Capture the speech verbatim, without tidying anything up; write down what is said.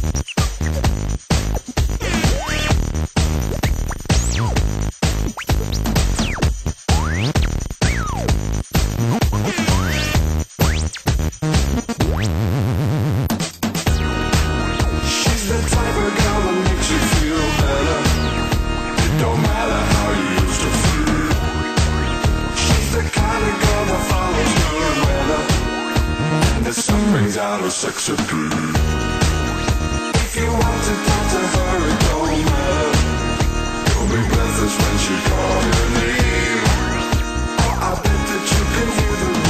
Sex appeal. If you want to talk to her, it don't matter. You'll be breathless when she calls your name. Oh, I bet that you can hear the